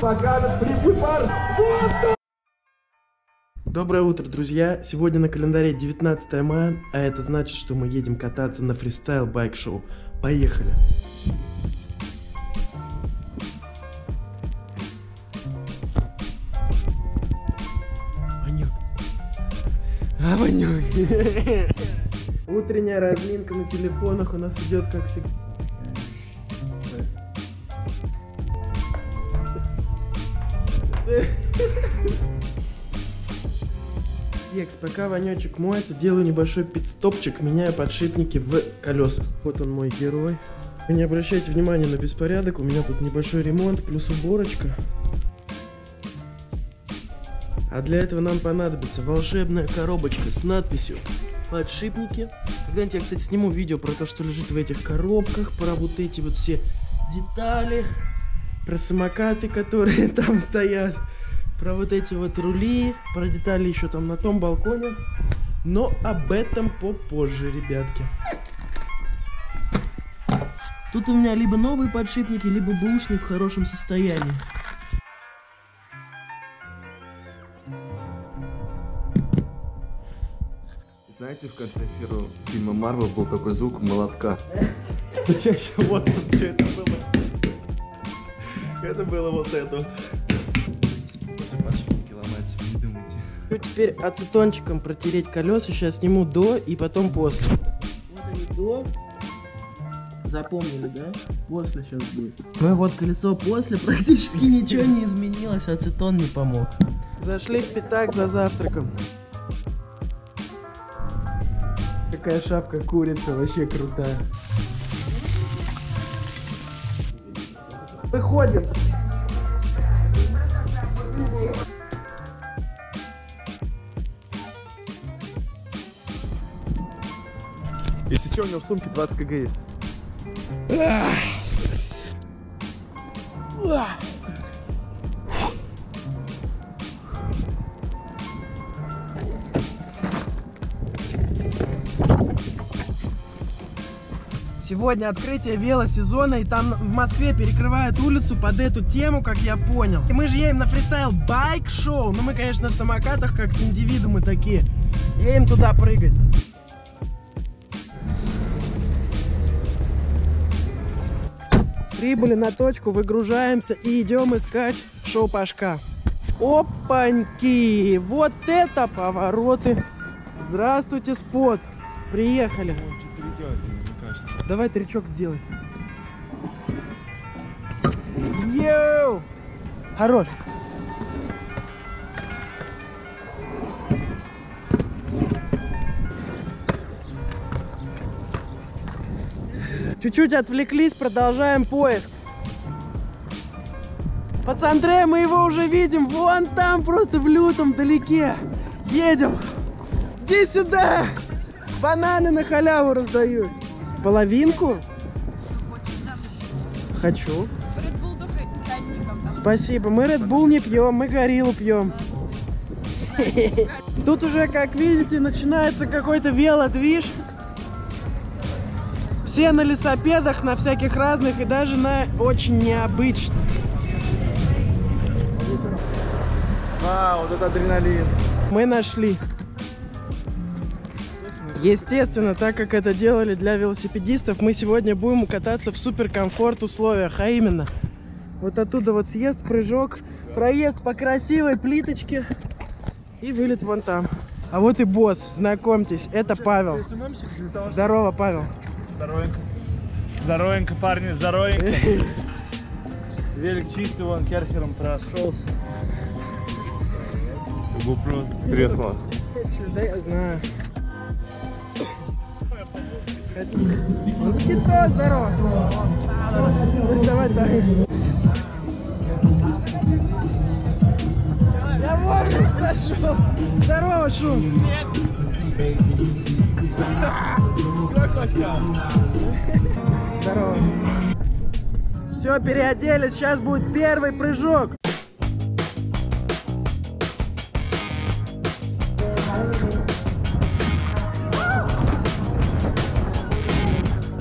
Доброе утро, друзья! Сегодня на календаре 19 мая, а это значит, что мы едем кататься на фристайл байк-шоу. Поехали! Ванюк! Утренняя разминка на телефонах у нас идет как всегда. Пока Ванечек моется, делаю небольшой пит-стопчик, меняю подшипники в колесах. Вот он, мой герой. Вы не обращайте внимания на беспорядок, у меня тут небольшой ремонт плюс уборочка. А для этого нам понадобится волшебная коробочка с надписью «Подшипники». Когда-нибудь я, кстати, сниму видео про то, что лежит в этих коробках, про вот эти вот все детали, про самокаты, которые там стоят, про вот эти вот рули, про детали еще там на том балконе. Но об этом попозже, ребятки. Тут у меня либо новые подшипники, либо бэушные в хорошем состоянии. Знаете, в конце фильма Марвел был такой звук молотка. Стучащий, вот он, что это было. Это было вот это вот. Подшипники ломаются, не думайте. Теперь ацетончиком протереть колеса. Сейчас сниму до и потом после. Вот они до. Запомнили, да? После сейчас будет. Ну вот колесо после. Практически ничего не изменилось. Ацетон не помог. Зашли в пятак за завтраком. Какая шапка курица, вообще крутая. Выходим. Если что, у него в сумке 20 кг. Сегодня открытие велосезона, и там в Москве перекрывают улицу под эту тему, как я понял. И мы же едем на фристайл байк-шоу. Ну мы, конечно, на самокатах, как индивидуумы такие. Едем туда прыгать. Прибыли на точку, выгружаемся и идем искать шоу-пашка. Опаньки! Вот это повороты! Здравствуйте, спот! Приехали! Давай трючок сделай. Йоу! Хорош! Чуть-чуть отвлеклись, продолжаем поиск. Пацандре, мы его уже видим. Вон там, просто в лютом вдалеке. Едем. Иди сюда. Бананы на халяву раздают. Половинку? Хочу. Спасибо. Мы Red Bull не пьем, мы гориллу пьем. Тут уже, как видите, начинается какой-то велодвиж. Все на велосипедах, на всяких разных и даже на очень необычных. Вот это адреналин. Мы нашли. Естественно, так как это делали для велосипедистов, мы сегодня будем кататься в суперкомфорт условиях, а именно вот оттуда вот съезд, прыжок, проезд по красивой плиточке и вылет вон там. А вот и босс, знакомьтесь, это Павел. Здорово, Павел. Здоровенько. Здоровенько, парни, здоровенько. Велик чистый, вон керхером прошелся. GoPro Кресло. Да, я знаю. Никита, здорово. Давай, давай. Я вовремя нашел. Здорово, Шум. Нет. Здорово. Все, переоделись, сейчас будет первый прыжок.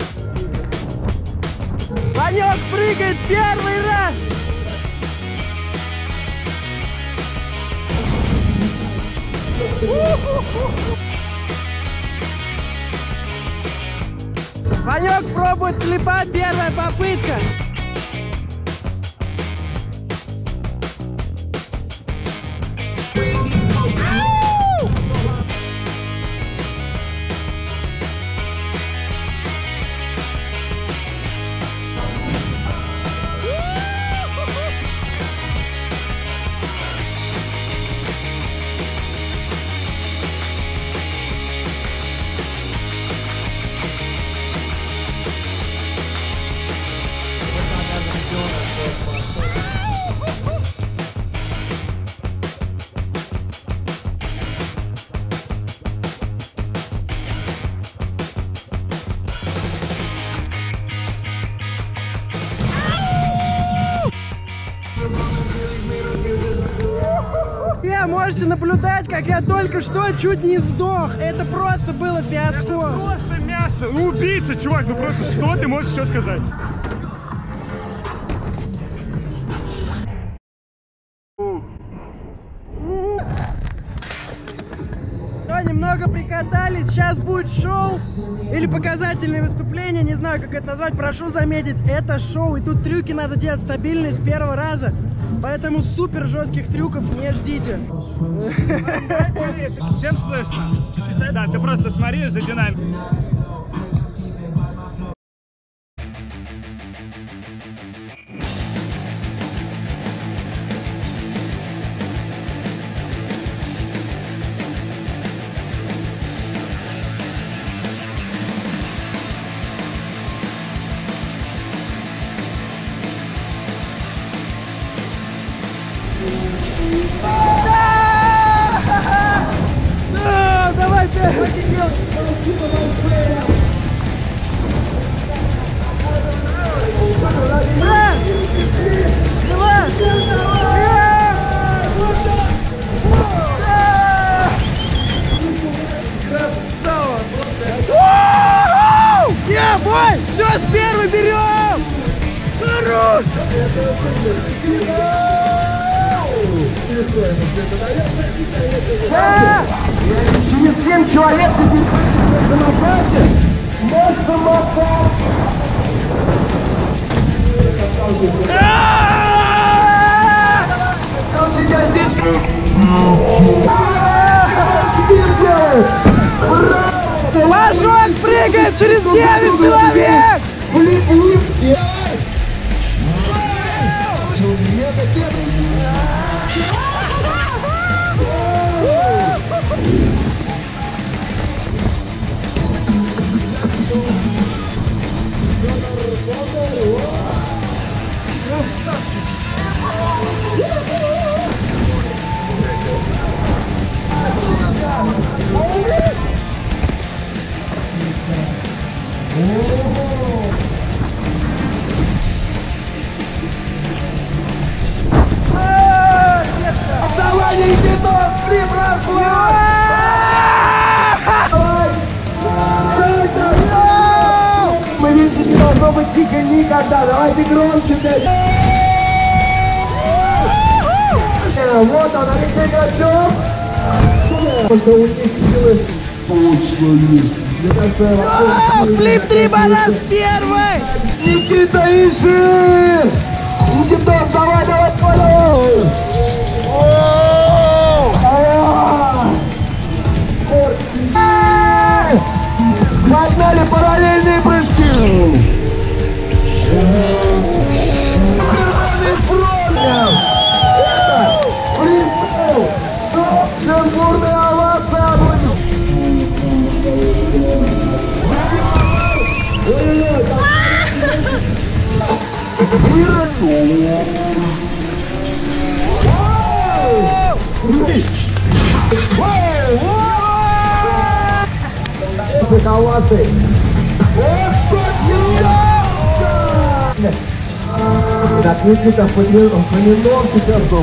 Ванек прыгает первый раз. Ванек пробует слепать, первая попытка. Можете наблюдать, как я только что чуть не сдох. Это просто было фиаско. Это просто мясо. Ну, убийца, чувак. Ну просто что ты можешь еще сказать? Немного прикатались, сейчас будет шоу или показательное выступление, не знаю, как это назвать. Прошу заметить, это шоу, и тут трюки надо делать стабильные с первого раза, поэтому супер жестких трюков не ждите. Всем слышно? Да, ты просто смотри за динамикой. Давай, бой! Все, с первой берем! Хорош! Через 7 человек теперь на базе. Можно мотать. Он тебя здесь... Ложок прыгает через 9 человек! Вставание Никитос, флип, разгон! Мы видите, не должно быть тихо никогда. Давайте громче. Вот он, Алексей Грачев. Что у них силы. Флип 3 банан с первой. Никита Ишин. Никита, давай, давай, давай. Погнали параллельные прыжки! Это фристайл! Шоу! Бурная овация! Колосы. Так, Никита, Фоминов сейчас там.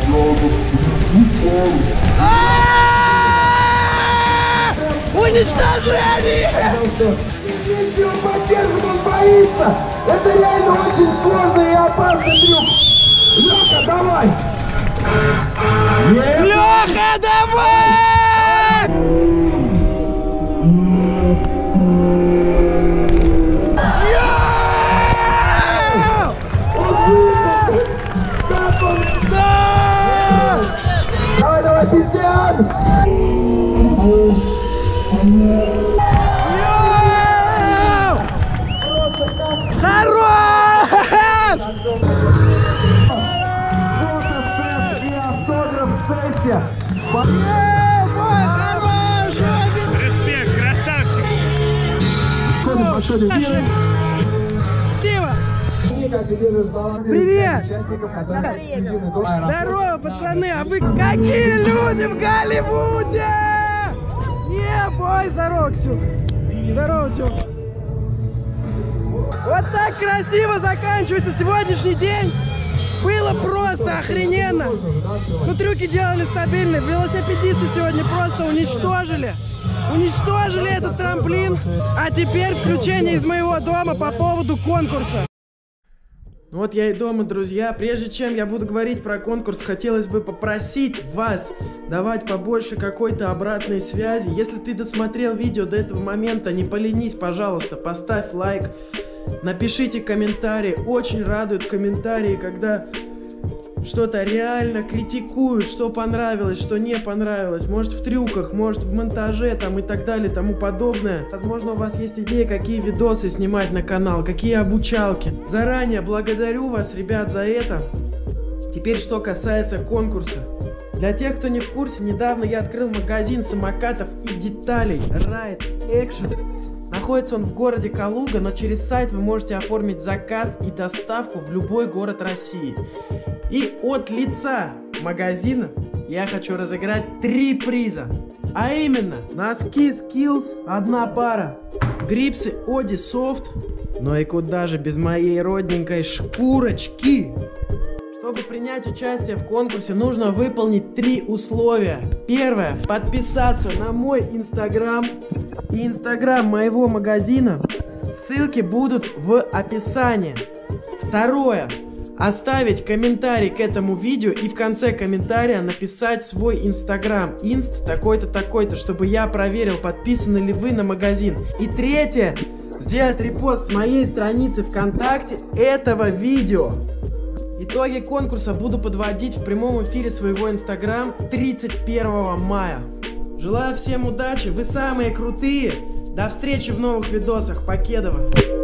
Уничтожение! Ничего поддержит, он боится! Это реально очень сложный и опасный трюк! Лёха, давай! Лёха, давай! все. Респект, красавчик. Привет! Здорово, пацаны! А вы какие люди в Голливуде? Бой, здорово, Ксюх! Здорово, Тём! Вот так красиво заканчивается сегодняшний день! Было просто охрененно! Ну, трюки делали стабильные, велосипедисты сегодня просто уничтожили! Уничтожили этот трамплин! А теперь включение из моего дома по поводу конкурса! Ну вот я и дома, друзья. Прежде чем я буду говорить про конкурс, хотелось бы попросить вас давать побольше какой-то обратной связи. Если ты досмотрел видео до этого момента, не поленись, пожалуйста, поставь лайк, напишите комментарий. Очень радуют комментарии, когда что-то реально критикуют, что понравилось, что не понравилось. Может в трюках, может в монтаже там и так далее, тому подобное. Возможно, у вас есть идеи, какие видосы снимать на канал, какие обучалки. Заранее благодарю вас, ребят, за это. Теперь, что касается конкурса. Для тех, кто не в курсе, недавно я открыл магазин самокатов и деталей Ride Action. Находится он в городе Калуга, но через сайт вы можете оформить заказ и доставку в любой город России. И от лица магазина я хочу разыграть 3 приза. А именно, носки Skills 1 пара, грипсы Oди Soft, но и куда же без моей родненькой шкурочки. Чтобы принять участие в конкурсе, нужно выполнить 3 условия. Первое, подписаться на мой инстаграм и инстаграм моего магазина. Ссылки будут в описании. Второе, оставить комментарий к этому видео и в конце комментария написать свой инстаграм, инст такой-то, такой-то, чтобы я проверил, подписаны ли вы на магазин. И третье, сделать репост с моей страницы ВКонтакте этого видео. Итоги конкурса буду подводить в прямом эфире своего инстаграм 31 мая. Желаю всем удачи, вы самые крутые. До встречи в новых видосах. Покедова.